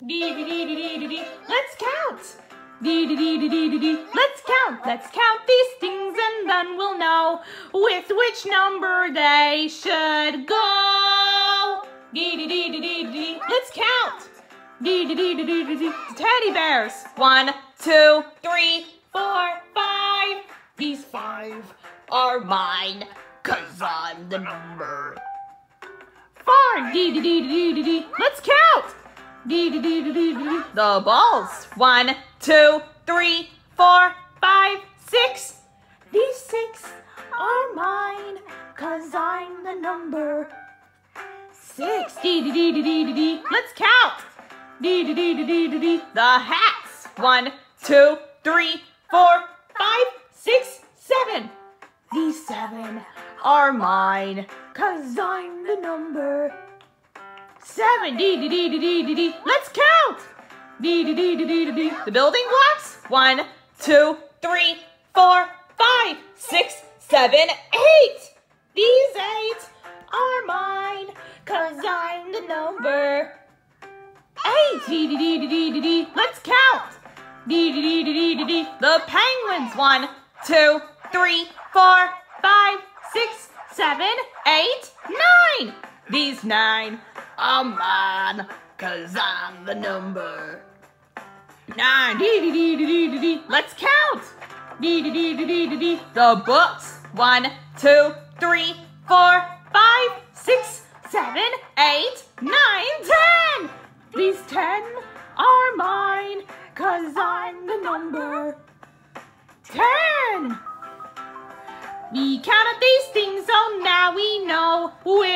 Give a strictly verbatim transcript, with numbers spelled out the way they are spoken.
Dee dee dee dee dee dee. Let's count. Dee dee dee dee dee dee dee. Let's count. Let's count these things and then we'll know with which number they should go. Dee dee dee dee dee dee. Let's count. Dee dee dee dee dee dee dee. Teddy bears. One, two, three, four, five. These five are mine, 'cause I'm the number. Four. Dee dee dee dee dee dee. Let's count. Dee dee dee dee dee dee. The balls. One, two, three, four, five, six. These six are mine, 'cause I'm the number six. Dee dee dee dee dee dee dee. Let's count. Dee dee dee dee dee dee dee. The hats. One, two, three, four, five, six, seven. These seven are mine, 'cause I'm the number seven. Dee dee dee dee dee dee dee. Let's count. Dee dee dee dee dee dee dee. The building blocks. One, two, three, four, five, six, seven, eight. These eight are mine, 'cause I'm the number eight. Dee dee dee dee dee dee dee. Let's count. Dee dee dee dee dee dee dee. The penguins. One, two, three, four, five, six, seven, eight, nine. These nine are mine, 'cause I'm the number nine. Dee dee dee dee dee dee dee. Let's count. Dee dee dee dee dee dee dee. The books. One, two, three, four, five, six, seven, eight, nine, ten. These ten are mine, 'cause I'm the number ten. We counted these things, so now we know which